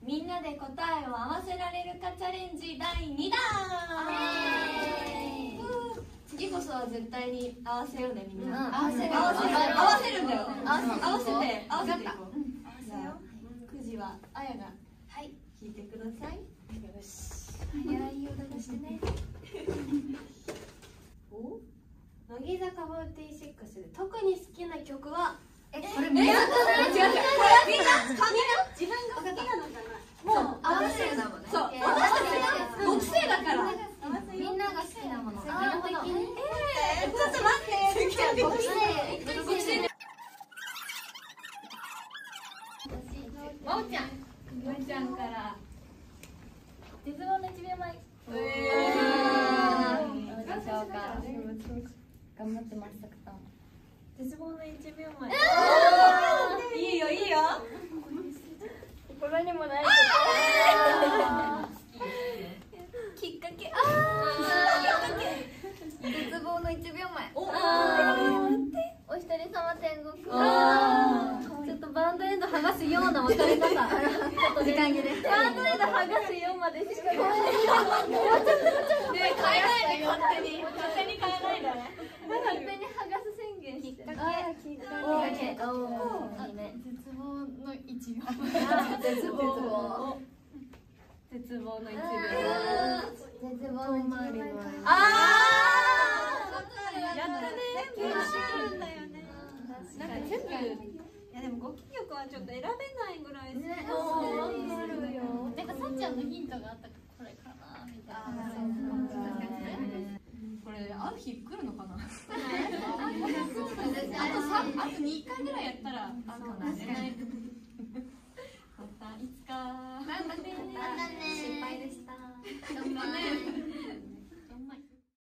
みんなで答えを合わせられるかチャレンジ第2弾。次こそは絶対に合わせようね、みんな。合わせるんだよね。合わせていこう。じゃあくじはあやが引いてください。よし。早いよ流してね。お、乃木坂46で特に好きな曲は？これみんな自分が好きなのかな。もう合わせるだもんね。そう、僕性だから。みんなが好きなもの。ちょっと待って。僕性。まおちゃんから絶望の1秒前。どうでしょうか。頑張ってましたか。絶望の1秒前。いいよいいよ。心にもないきっかけ。絶望の1秒前。お一人様天国。ちょっとバンドエイド剥がすような別れ方。時間切れ。バンドエイド剥がすようまでしか変えないで、勝手に変えないで。勝手に剥がす宣言して。絶望の1秒。絶望の1秒。やったね。全部あるんだよね。なんか全部。いやでも5曲はちょっと選べないぐらい。ね。なんかさっちゃんのヒントがあったからこれかなみたいな。これ会う日来るのかな。あと2回ぐらいやったら会うかもしれない。またいつか。またね。